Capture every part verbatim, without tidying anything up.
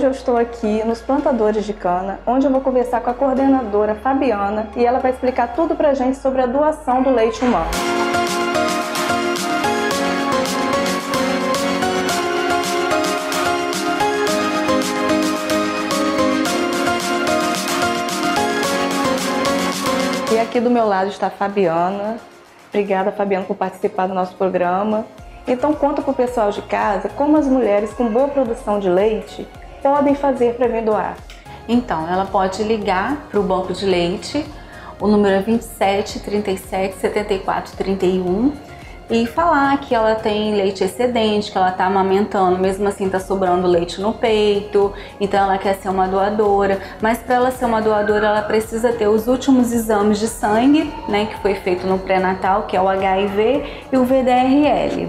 Hoje eu estou aqui nos plantadores de cana, onde eu vou conversar com a coordenadora Fabiana e ela vai explicar tudo pra gente sobre a doação do leite humano. E aqui do meu lado está a Fabiana. Obrigada, Fabiana, por participar do nosso programa. Então conta para o pessoal de casa como as mulheres com boa produção de leite podem fazer para vir doar. Então, ela pode ligar para o banco de leite, o número é vinte e sete, trinta e sete, setenta e quatro, trinta e um, e falar que ela tem leite excedente, que ela está amamentando, mesmo assim está sobrando leite no peito, então ela quer ser uma doadora. Mas para ela ser uma doadora, ela precisa ter os últimos exames de sangue, né, que foi feito no pré-natal, que é o H I V e o V D R L.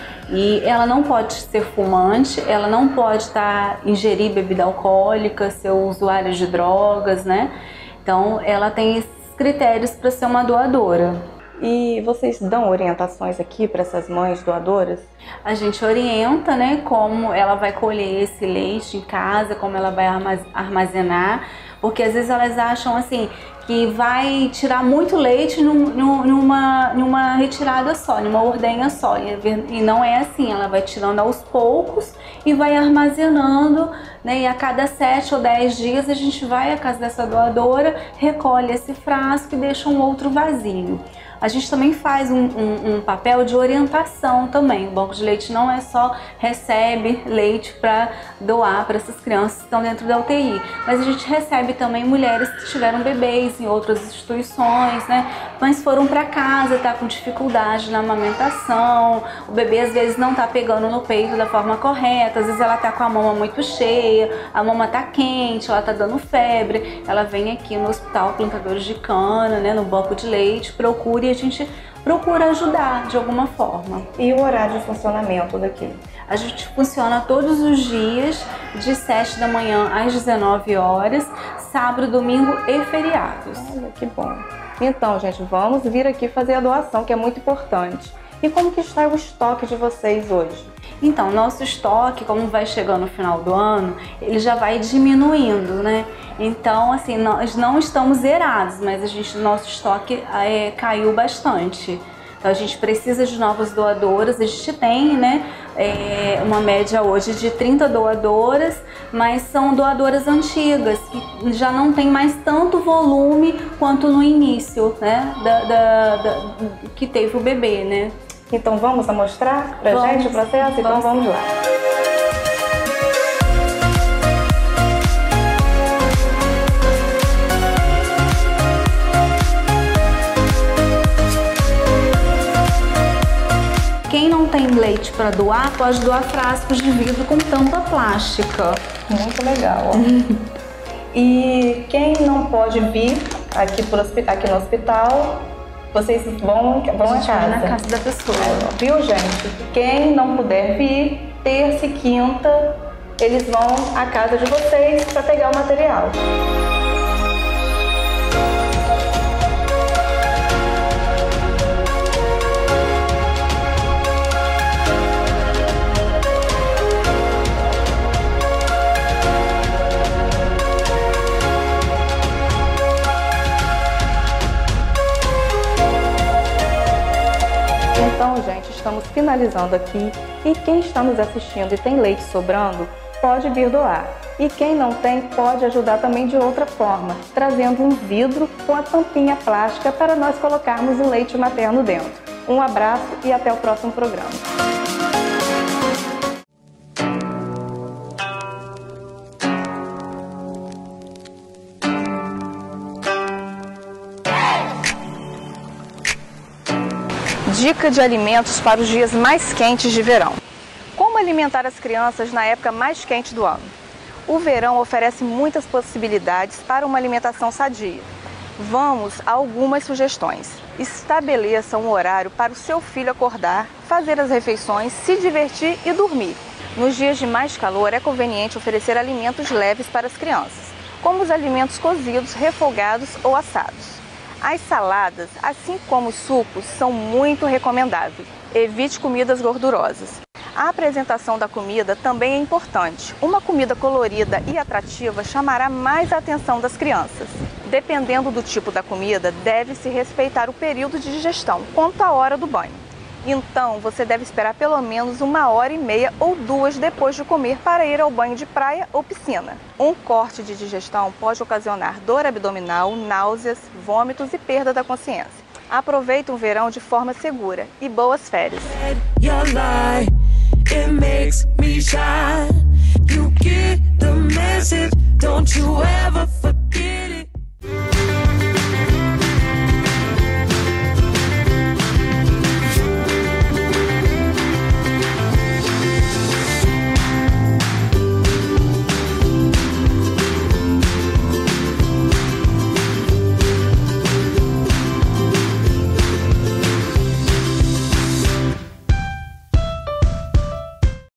E ela não pode ser fumante, ela não pode estar ingerir bebida alcoólica, ser usuária de drogas, né? Então ela tem esses critérios para ser uma doadora. E vocês dão orientações aqui para essas mães doadoras? A gente orienta, né, como ela vai colher esse leite em casa, como ela vai armazenar, porque às vezes elas acham assim que vai tirar muito leite num, numa, numa retirada só, numa ordenha só, e não é assim. Ela vai tirando aos poucos e vai armazenando, né, e a cada sete ou dez dias a gente vai à casa dessa doadora, recolhe esse frasco e deixa um outro vazio. A gente também faz um, um, um papel de orientação também. O banco de leite não é só recebe leite para doar para essas crianças que estão dentro da U T I, mas a gente recebe também mulheres que tiveram bebês em outras instituições, né? Mas foram para casa, tá com dificuldade na amamentação, o bebê às vezes não tá pegando no peito da forma correta, às vezes ela tá com a mama muito cheia, a mama tá quente, ela tá dando febre, ela vem aqui no Hospital Plantadores de Cana, né, no banco de leite, procura e a gente procura ajudar de alguma forma. E o horário de funcionamento daqui? A gente funciona todos os dias, de sete da manhã às dezenove horas, sábado, domingo e feriados. Olha, que bom. Então, gente, vamos vir aqui fazer a doação, que é muito importante. E como que está o estoque de vocês hoje? Então, nosso estoque, como vai chegando no final do ano, ele já vai diminuindo, né? Então, assim, nós não estamos zerados, mas a gente, nosso estoque é, caiu bastante. Então, a gente precisa de novas doadoras. A gente tem, né, é, uma média hoje de trinta doadoras, mas são doadoras antigas, que já não tem mais tanto volume quanto no início, né, da, da, da, que teve o bebê, né? Então vamos mostrar pra vamos, gente o processo? Então vamos, vamos lá. Quem não tem leite para doar, pode doar frascos de vidro com tampa plástica. Muito legal, ó. E quem não pode vir aqui, pro, aqui no hospital, vocês vão, vão à casa. Na casa da pessoa. É, viu, gente? Quem não puder vir, terça e quinta, eles vão à casa de vocês para pegar o material. Então, gente, estamos finalizando aqui e quem está nos assistindo e tem leite sobrando, pode vir doar. E quem não tem, pode ajudar também de outra forma, trazendo um vidro com a tampinha plástica para nós colocarmos o leite materno dentro. Um abraço e até o próximo programa. Dica de alimentos para os dias mais quentes de verão. Como alimentar as crianças na época mais quente do ano? O verão oferece muitas possibilidades para uma alimentação sadia. Vamos a algumas sugestões. Estabeleça um horário para o seu filho acordar, fazer as refeições, se divertir e dormir. Nos dias de mais calor é conveniente oferecer alimentos leves para as crianças, como os alimentos cozidos, refogados ou assados. As saladas, assim como os sucos, são muito recomendáveis. Evite comidas gordurosas. A apresentação da comida também é importante. Uma comida colorida e atrativa chamará mais a atenção das crianças. Dependendo do tipo da comida, deve-se respeitar o período de digestão, quanto à hora do banho. Então, você deve esperar pelo menos uma hora e meia ou duas depois de comer para ir ao banho de praia ou piscina. Um corte de digestão pode ocasionar dor abdominal, náuseas, vômitos e perda da consciência. Aproveite o verão de forma segura e boas férias! It makes me shine. You get the message, don't you